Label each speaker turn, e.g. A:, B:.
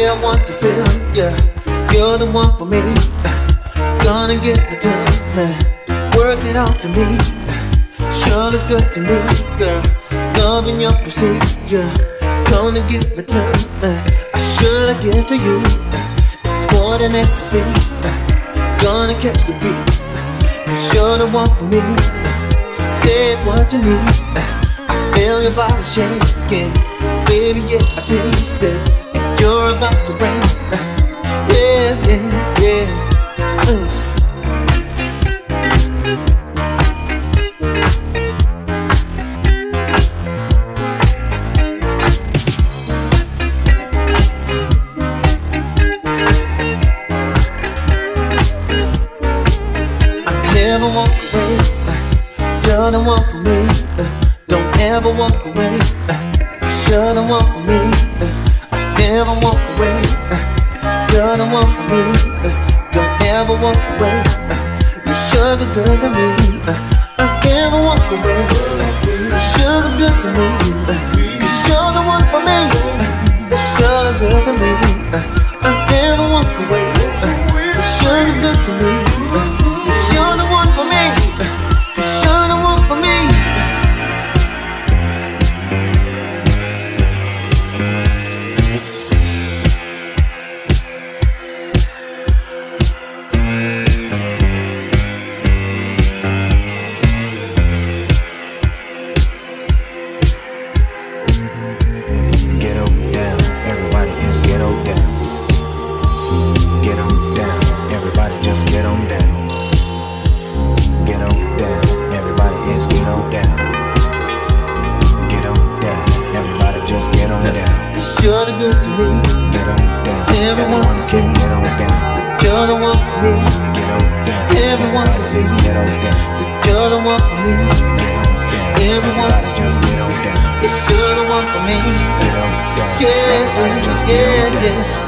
A: way I want to feel, yeah. You're the one for me. Gonna get the time, work it out to me. Sure looks good to me, girl. Loving your procedure. Gonna give the time, I should have give to you. It's more than ecstasy. Gonna catch the beat. You're the one for me. Take what you need. I feel your body shaking, baby, yeah, I taste it. And you're about to rain. Yeah, yeah, yeah. I never walk away. You're the one for me. Don't ever walk away. You're the one for me. I never walk away. You're the one for me. Don't ever walk away. Your sugar's good to me. I never walk away. Your sugar's good to me. 'Cause you're the one for me. Your sugar's good to me. I never walk away. Your sugar's good to me. 'Cause you're the one for me. 'Cause you're the one for me. You're the good to me.
B: Get on down.
A: Everyone can see.
B: Get on down.
A: That you're the one for me.
B: Get on down.
A: Everyone can see.
B: Get on down.
A: That you're the one for me.
B: Get on down.
A: Everyone can see.
B: Just get on down.
A: That you're the one for me.
B: Get on down.
A: Yeah,
B: Just get on
A: yeah,
B: down.
A: yeah.